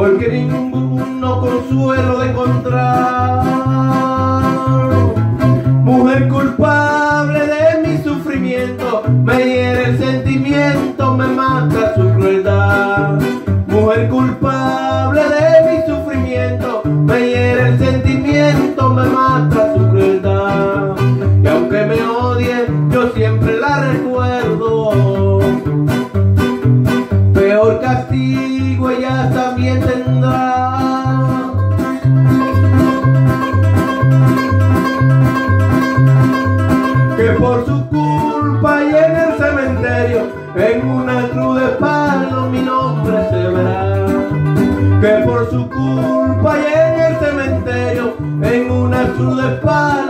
porque ninguno consuelo de encontrar. Mujer culpable de mi sufrimiento, me hiere el sentimiento, me mata su crueldad. Mujer culpable de mi sufrimiento, me hiere el sentimiento, me mata su crueldad. Y aunque me odie, yo siempre la recuerdo. Peor castigo ella también tendrá. Que por su culpa y en el cementerio, en una cruz de palo mi nombre se verá. Que por su culpa y en el cementerio, en una cruz de palo